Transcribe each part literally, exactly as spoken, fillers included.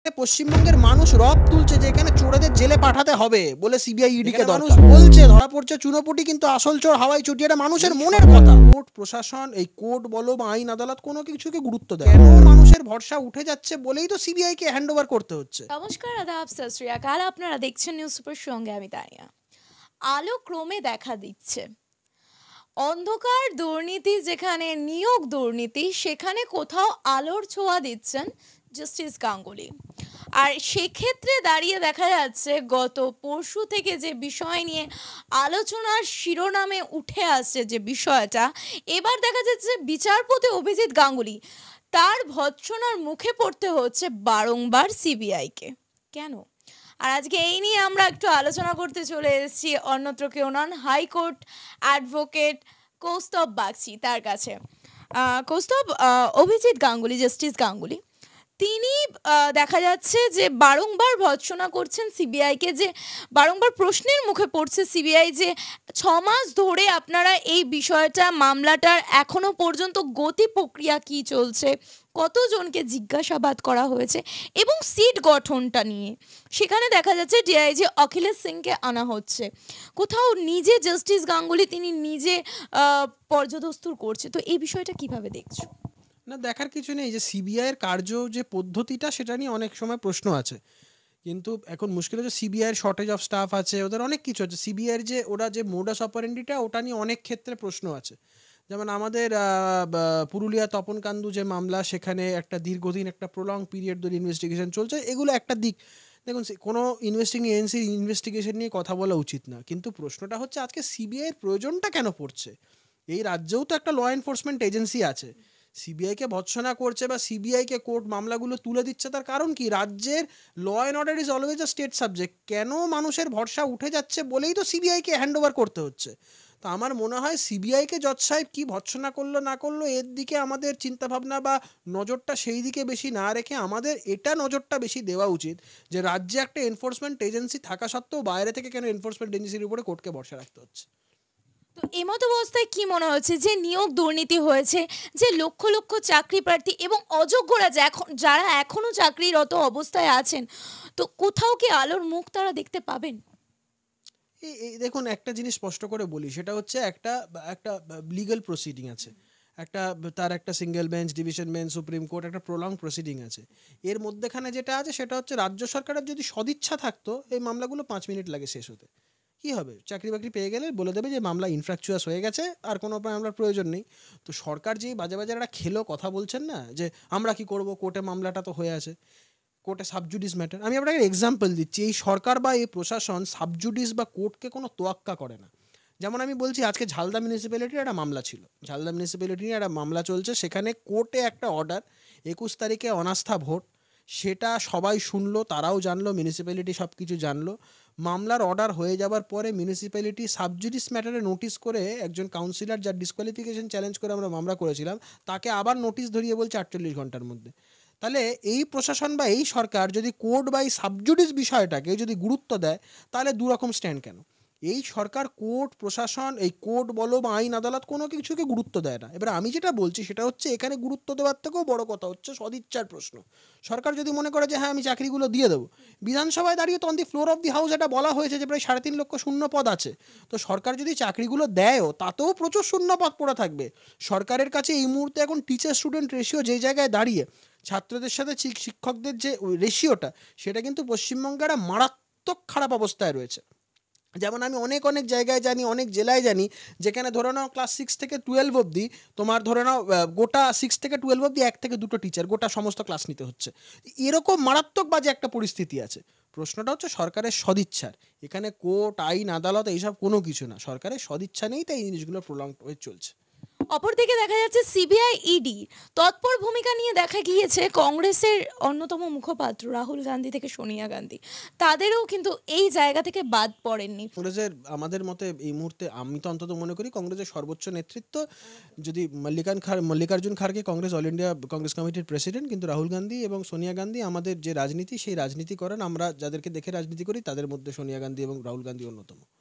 পশ্চিমবঙ্গের মানুষ রব তুলছে যে এখানে চোরেদের জেলে পাঠাতে হবে বলে সিবিআই ইডি কে মানুষ বলছে ধরা পড়ছে চুনোপুটি, কিন্তু আসল চোর হাওয়াই চুটি, এটা মানুষের মনের কথা। কোর্ট প্রশাসন, এই কোর্ট বলো বা আইন আদালত, কোনো কিছুকে গুরুত্ব দেয় কেন? মানুষের ভরসা উঠে যাচ্ছে বলেই তো সিবিআই কে হ্যান্ড ওভার করতে হচ্ছে। নমস্কার, আদাব, সত শ্রী আকাল। আপনারা দেখছেন নিউজ সুপার, সঙ্গে আমি তানিয়া। আলো ক্রমে দেখা দিচ্ছে, অন্ধকার দুর্নীতি যেখানে নিয়োগ দুর্নীতি, সেখানে কোথাও আলোর ছোঁয়া দিচ্ছেন জাস্টিস গাঙ্গুলি। আর সেক্ষেত্রে দাঁড়িয়ে দেখা যাচ্ছে গত পরশু থেকে যে বিষয় নিয়ে আলোচনার শিরোনামে উঠে আসছে যে বিষয়টা, এবার দেখা যাচ্ছে বিচারপতি অভিজিৎ গাঙ্গুলি, তার ভৎসনার মুখে পড়তে হচ্ছে বারংবার সিবিআইকে। কেন? আর আজকে এই নিয়ে আমরা একটু আলোচনা করতে চলে এসেছি অন্যত্র কেউ নন, হাইকোর্ট অ্যাডভোকেট কৌস্তব বাগচি তার কাছে। কৌস্তব, অভিজিৎ গাঙ্গুলি, জাস্টিস গাঙ্গুলি, তিনি দেখা যাচ্ছে যে বারংবার ভৎসনা করছেন সিবিআইকে, যে বারংবার প্রশ্নের মুখে পড়ছে সিবিআই যে ছ মাস ধরে আপনারা এই বিষয়টা, মামলাটার এখনো পর্যন্ত গতি প্রক্রিয়া কি চলছে, কতজনকে জিজ্ঞাসাবাদ করা হয়েছে এবং সিট গঠনটা নিয়ে সেখানে দেখা যাচ্ছে ডিআইজি অখিলেশ সিংকে আনা হচ্ছে। কোথাও নিজে জাস্টিস গাঙ্গুলি তিনি নিজে পর্যদস্তুর করছে। তো এই বিষয়টা কিভাবে দেখছো? না, দেখার কিছু নেই যে সিবিআই এর কার্য যে পদ্ধতিটা, সেটা নিয়ে অনেক সময় প্রশ্ন আছে, কিন্তু এখন মুশকিল হচ্ছে সিবিআই এর শর্টেজ অফ স্টাফ আছে, ওদের অনেক কিছু আছে। সিবিআই এর যে ওরা যে মোডাস অপারেন্ডিটা, ওটা নিয়ে অনেক ক্ষেত্রে প্রশ্ন আছে। যেমন আমাদের পুরুলিয়া তপন কান্দু যে মামলা, সেখানে একটা দীর্ঘদিন একটা প্রলং পিরিয়ড ধরে ইনভেস্টিগেশন চলছে, এগুলো একটা দিক। দেখুন, কোনো ইনভেস্টিগেশন এজেন্সির ইনভেস্টিগেশন নিয়ে কথা বলা উচিত না, কিন্তু প্রশ্নটা হচ্ছে আজকে সিবিআই এর প্রয়োজনটা কেন পড়ছে? এই রাজ্যেও তো একটা ল এনফোর্সমেন্ট এজেন্সি আছে। সিবিআইকে ভৎসনা করছে বা সিবিআইকে কোর্ট মামলাগুলো তুলে দিচ্ছে, তার কারণ কি? রাজ্যের law and order is always a state subject. কেন মানুষের ভরসা উঠে যাচ্ছে বলেই তো সিবিআইকে হ্যান্ড ওভার করতে হচ্ছে। তো আমার মনে হয় সিবিআইকে জজ সাহেব কী ভৎসনা করলো না করলো, এর দিকে আমাদের চিন্তাভাবনা বা নজরটা সেই দিকে বেশি না রেখে আমাদের এটা নজরটা বেশি দেওয়া উচিত যে রাজ্যে একটা এনফোর্সমেন্ট এজেন্সি থাকা সত্ত্বেও বাইরে থেকে কেন এনফোর্সমেন্ট এজেন্সির উপরে কোর্টকে ভরসা রাখতে হচ্ছে। তো এমত অবস্থায় কি মনে হচ্ছে যে নিয়োগ দুর্নীতি হয়েছে, যে লক্ষ লক্ষ চাকরি প্রার্থী এবং অযোগ্যরা যে এখন যারা এখনো চাকরিরত অবস্থায় আছেন, তো কোথাও কি আলোর মুখ তারা দেখতে পাবেন? এই দেখুন, একটা জিনিস স্পষ্ট করে বলি, সেটা হচ্ছে একটা একটা লিগ্যাল প্রসিডিং আছে, একটা তার একটা single bench, division bench, supreme court, একটা প্রলং প্রসিডিং আছে। এর মধ্যেখানে যেটা আছে সেটা হচ্ছে রাজ্য সরকারের যদি সদিচ্ছা থাকতো, এই মামলাগুলো পাঁচ মিনিট লাগে শেষ হতে। কী হবে? চাকরি বাকরি পেয়ে গেলে বলে দেবে যে মামলা ইনফ্র্যাকচুয়াস হয়ে গেছে, আর কোনো মামলার প্রয়োজন নেই। তো সরকার যেই বাজে বাজে একটা খেলো কথা বলছেন না, যে আমরা কি করব, কোর্টে মামলাটা তো হয়ে আছে, কোর্টে সাবজুডিস ম্যাটার। আমি আপনাকে এক্সাম্পল দিচ্ছি, এই সরকার বা এই প্রশাসন সাবজুডিস বা কোর্টকে কোনো তোয়াক্কা করে না। যেমন আমি বলছি, আজকে ঝালদা মিউনিসিপ্যালিটির একটা মামলা ছিল, ঝালদা মিউনিসিপ্যালিটির একটা মামলা চলছে, সেখানে কোর্টে একটা অর্ডার, একুশ তারিখে অনাস্থা ভোট, সেটা সবাই শুনলো, তারাও জানলো, মিউনিসিপ্যালিটি সব কিছু জানলো। মামলার অর্ডার হয়ে যাওয়ার পরে মিউনিসিপ্যালিটি সাবজুডিস ম্যাটারে নোটিশ করে একজন কাউন্সিলর, যার ডিসকোয়ালিফিকেশন চ্যালেঞ্জ করে আমরা মামলা করেছিলাম, তাকে আবার নোটিশ ধরিয়ে বলছে আটচল্লিশ ঘন্টার মধ্যে। তাহলে এই প্রশাসন বা এই সরকার যদি কোর্ট বা এই সাবজুডিস বিষয়টাকে যদি গুরুত্ব দেয়, তাহলে দুরকম স্ট্যান্ড কেন? এই সরকার কোর্ট প্রশাসন, এই কোর্ট বলো বা আইন আদালত, কোনো কিছুকে গুরুত্ব দেয় না। এবার আমি যেটা বলছি সেটা হচ্ছে, এখানে গুরুত্ব দেওয়ার থেকেও বড় কথা হচ্ছে সদিচ্ছার প্রশ্ন। সরকার যদি মনে করে যে হ্যাঁ আমি চাকরিগুলো দিয়ে দেবো, বিধানসভায় দাঁড়িয়ে তো on the floor of the house এটা বলা হয়েছে যে প্রায় সাড়ে তিন লক্ষ শূন্য পদ আছে। তো সরকার যদি চাকরিগুলো দেয়ও, তাতেও প্রচুর শূন্য পদ পড়ে থাকবে। সরকারের কাছে এই মুহূর্তে এখন টিচার স্টুডেন্ট রেশিও যেই জায়গায় দাঁড়িয়ে, ছাত্রদের সাথে শিক্ষকদের যে রেশিওটা, সেটা কিন্তু পশ্চিমবঙ্গের মারাত্মক খারাপ অবস্থায় রয়েছে। যেমন আমি অনেক অনেক জায়গায় জানি, অনেক জেলায় জানি, যেখানে ধরে নাও ক্লাস সিক্স থেকে টুয়েলভ অবধি, তোমার ধরে নাও গোটা সিক্স থেকে টুয়েলভ অবধি এক থেকে দুটো টিচার গোটা সমস্ত ক্লাস নিতে হচ্ছে। এরকম মারাত্মক বাজে একটা পরিস্থিতি আছে। প্রশ্নটা হচ্ছে সরকারের সদিচ্ছার। এখানে কোর্ট, আইন, আদালত এইসব কোনো কিছু না, সরকারের সদিচ্ছা নেই, তাই এই জিনিসগুলো প্রলং হয়ে চলছে। অপরদিকে দেখা যাচ্ছে সিবিআই ইডি তৎপর ভূমিকা নিয়ে দেখা গিয়েছে কংগ্রেসের অন্যতম মুখপাত্র রাহুল গান্ধী থেকে সোনিয়া গান্ধী, তাদেরও কিন্তু এই জায়গা থেকে বাদ পড়েননি। কংগ্রেসের আমাদের মতে এই মুহূর্তে, আমি তো অন্তত মনে করি, কংগ্রেসের সর্বোচ্চ নেতৃত্ব যদি মল্লিকান খার মল্লিকার্জুন খার্গে কংগ্রেস অল ইন্ডিয়া কংগ্রেস কমিটির প্রেসিডেন্ট, কিন্তু রাহুল গান্ধী এবং সোনিয়া গান্ধী আমাদের যে রাজনীতি, সেই রাজনীতি করেন, আমরা যাদেরকে দেখে রাজনীতি করি, তাদের মধ্যে সোনিয়া গান্ধী এবং রাহুল গান্ধী অন্যতম।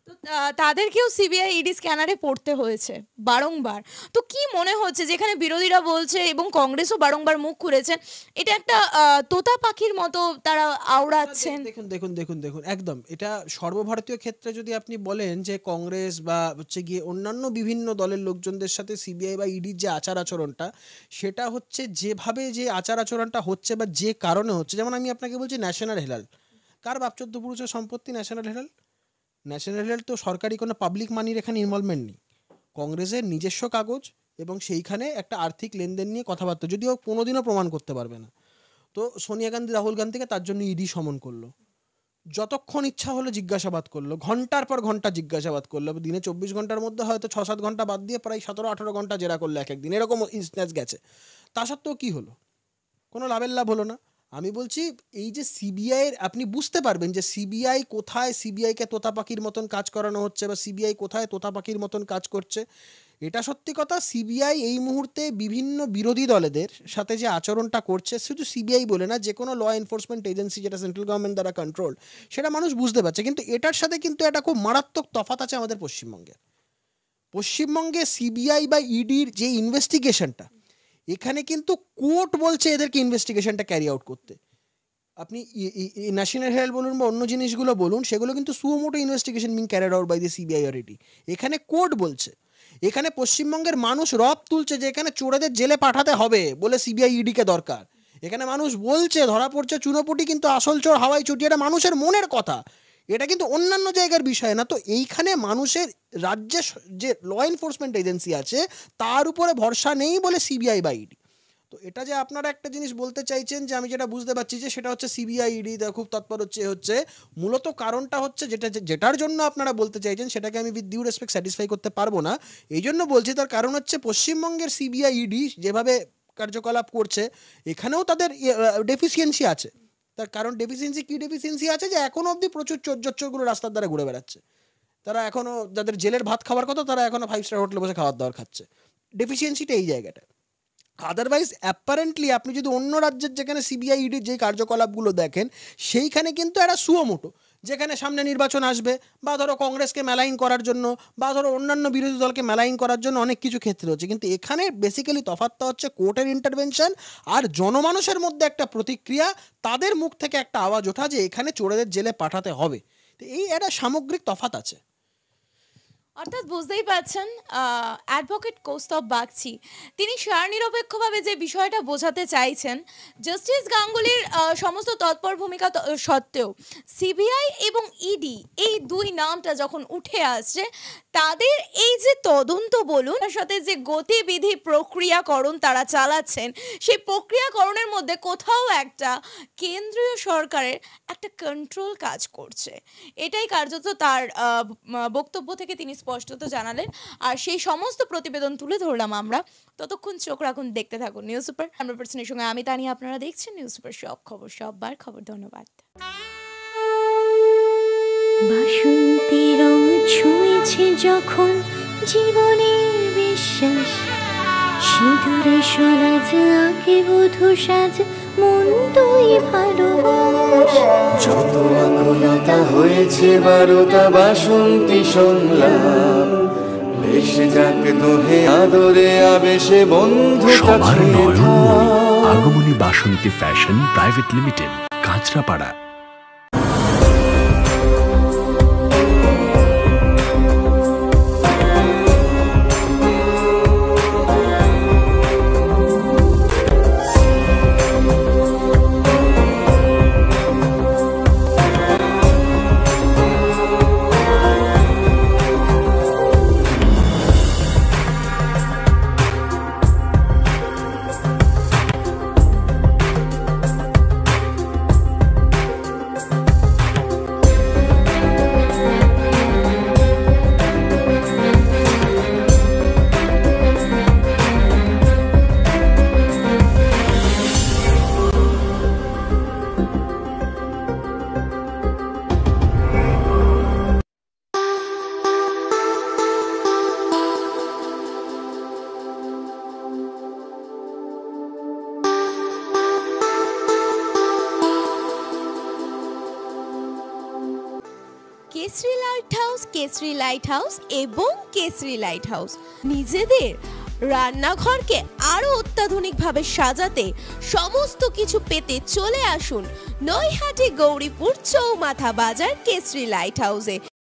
তো আহ, তাদেরকেও সিবিআই ইডি স্ক্যানারে পড়তে হয়েছে বারংবার। তো কি মনে হচ্ছে, যেখানে বিরোধীরা বলছে এবং কংগ্রেসও বারংবার মুখ খুলেছেন, এটা একটা আহ, তোতা পাখির মতো তারা আওড়াচ্ছেন? দেখুন দেখুন দেখুন দেখুন একদম এটা সর্বভারতীয় ক্ষেত্রে যদি আপনি বলেন যে কংগ্রেস বা হচ্ছে গিয়ে অন্যান্য বিভিন্ন দলের লোকজনদের সাথে সিবিআই বা ইডির যে আচার আচরণটা, সেটা হচ্ছে যেভাবে যে আচার আচরণটা হচ্ছে বা যে কারণে হচ্ছে, যেমন আমি আপনাকে বলছি ন্যাশনাল হেরাল্ড, কার বাপ চোদ্দ পুরুষের সম্পত্তি ন্যাশনাল হেরাল্ড? ন্যাশনাল হেরাল্ড তো সরকারি কোনো পাবলিক মানির এখানে ইনভলভমেন্ট নেই, কংগ্রেসের নিজস্ব কাগজ এবং সেইখানে একটা আর্থিক লেনদেন নিয়ে কথাবার্তা, যদিও কোনোদিনও প্রমাণ করতে পারবে না। তো সোনিয়া গান্ধী রাহুল গান্ধীকে তার জন্য ইডি সমন করলো, যতক্ষণ ইচ্ছা হলো জিজ্ঞাসাবাদ করলো, ঘন্টার পর ঘন্টা জিজ্ঞাসাবাদ করলো, দিনে চব্বিশ ঘন্টার মধ্যে হয়তো ছ সাত ঘন্টা বাদ দিয়ে প্রায় সতেরো আঠেরো ঘন্টা জেরা করলো এক একদিন, এরকম ইনস্ট্যান্স গেছে। তা সত্ত্বেও কী হলো? কোনো লাভের লাভ হলো না। আমি বলছি এই যে সিবিআইয়ের, আপনি বুঝতে পারবেন যে সিবিআই কোথায় সিবিআইকে তোতা পাখির মতন কাজ করানো হচ্ছে বা সিবিআই কোথায় তোতা পাখির মতন কাজ করছে। এটা সত্যি কথা, সিবিআই এই মুহূর্তে বিভিন্ন বিরোধী দলেদের সাথে যে আচরণটা করছে, শুধু সিবিআই বলে না, যে কোনো ল এনফোর্সমেন্ট এজেন্সি যেটা সেন্ট্রাল গভর্নমেন্ট দ্বারা কন্ট্রোল, সেটা মানুষ বুঝতে পারছে। কিন্তু এটার সাথে কিন্তু একটা খুব মারাত্মক তফাৎ আছে আমাদের পশ্চিমবঙ্গে। পশ্চিমবঙ্গে সিবিআই বা ইডির যে ইনভেস্টিগেশনটা, এখানে কিন্তু কোর্ট বলছে এদেরকে ইনভেস্টিগেশনটা ক্যারি আউট করতে। আপনি ন্যাশনাল হেরাল্ড বলুন বা অন্য জিনিসগুলো বলুন, সেগুলো কিন্তু suo motu investigation being carried out by the CBI or ED. এখানে কোর্ট বলছে, এখানে পশ্চিমবঙ্গের মানুষ রব তুলছে যে এখানে চোরেদের জেলে পাঠাতে হবে বলে সিবিআই ইডিকে দরকার। এখানে মানুষ বলছে ধরা পড়ছে চুনোপুটি, কিন্তু আসল চোর হাওয়াই চুটি, এটা মানুষের মনের কথা, এটা কিন্তু অন্যান্য জায়গার বিষয় না। তো এইখানে মানুষের রাজ্যের যে ল এনফোর্সমেন্ট এজেন্সি আছে তার উপরে ভরসা নেই বলে সিবিআই বা ইডি। তো এটা যে আপনারা একটা জিনিস বলতে চাইছেন, যে আমি যেটা বুঝতে পারছি যে সেটা হচ্ছে সিবিআই ইডি খুব তৎপর হচ্ছে হচ্ছে মূলত কারণটা হচ্ছে যেটা যেটার জন্য আপনারা বলতে চাইছেন সেটাকে আমি উইথ ডিউ রেসপেক্ট স্যাটিসফাই করতে পারবো না। এই জন্য বলছি, তার কারণ হচ্ছে পশ্চিমবঙ্গের সিবিআই ইডি যেভাবে কার্যকলাপ করছে, এখানেও তাদের ডেফিসিয়েন্সি আছে। তার কারণ ডেফিসিয়েন্সি কী ডেফিসিয়েন্সি আছে, যে এখনও অবধি প্রচুর চোর জচ্চরগুলো রাস্তার দ্বারা ঘুরে বেড়াচ্ছে। তারা এখনও, যাদের জেলের ভাত খাওয়ার কথা, তারা এখনও ফাইভ স্টার হোটেলে বসে খাওয়ার দাওয়ার খাচ্ছে। ডেফিসিয়েন্সিটা এই জায়গাটা। আদারওয়াইজ অ্যাপারেন্টলি আপনি যদি অন্য রাজ্যের যেখানে সিবিআই ইডির যে কার্যকলাপগুলো দেখেন, সেইখানে কিন্তু একটা সুমোটো, যেখানে সামনে নির্বাচন আসবে বা ধরো কংগ্রেসকে মেলাইন করার জন্য বা ধরো অন্যান্য বিরোধী দলকে মেলাইন করার জন্য অনেক কিছু ক্ষেত্রে হচ্ছে। কিন্তু এখানে বেসিক্যালি তফাৎটা হচ্ছে কোর্টের ইন্টারভেনশন আর জনমানুষের মধ্যে একটা প্রতিক্রিয়া, তাদের মুখ থেকে একটা আওয়াজ ওঠা যে এখানে চোরেদের জেলে পাঠাতে হবে। তো এই একটা সামগ্রিক তফাৎ আছে। অর্থাৎ বুঝতেই পারছেন অ্যাডভোকেট কৌস্তব বাগচি তিনি সারনিরপেক্ষভাবে যে বিষয়টা বোঝাতে চাইছেন, জাস্টিস গাঙ্গুলির আহ, সমস্ত তৎপর ভূমিকা ত- সত্ত্বেও সিবিআই এবং ইডি এই দুই নামটা যখন উঠে আসছে, তাদের এই যে তদন্ত বলুন, তার সাথে যে গতিবিধি প্রক্রিয়াকরণ তারা চালাচ্ছেন, সেই প্রক্রিয়াকরণের মধ্যে কোথাও একটা কেন্দ্রীয় সরকারের একটা কন্ট্রোল কাজ করছে। এটাই কার্যত তার আহ, বক্তব্য থেকে তিনি স্পষ্টত জানালেন। আর সেই সমস্ত প্রতিবেদন তুলে ধরলাম আমরা। ততক্ষণ চোখ রাখুন, দেখতে থাকুন নিউজ সুপার। হান্ড্রেড পার্সেন্টের সঙ্গে আমি তানিয়া, আপনারা দেখছেন নিউজ সুপার। সব খবর সববার খবর। ধন্যবাদ। বাসন্তী রং ছুঁয়েছে যখন জীবনের বিশ্বাস, সিঁদুরে সরাজ আঁকে বধূ সাজ, মন তুই ভালোবাস। যত আকুলতা হয়েছে বারোটা বাসন্তী সংলাপ, ভেসে যাক দোহে আদরে আবেশে বন্ধুতা সবার ছুঁয়ে নয়নমণি থাক। Agamani Basanti fashion private limited, Kanchrapara. Jayashree light house, Keshari light house এবং কেশরী লাইট হাউস নিজেদের রান্নাঘরকে আরো অত্যাধুনিকভাবে সাজাতে সমস্ত কিছু পেতে চলে আসুন নৈহাটি গৌরীপুর চৌমাথা বাজার কেশরী লাইট হাউসে।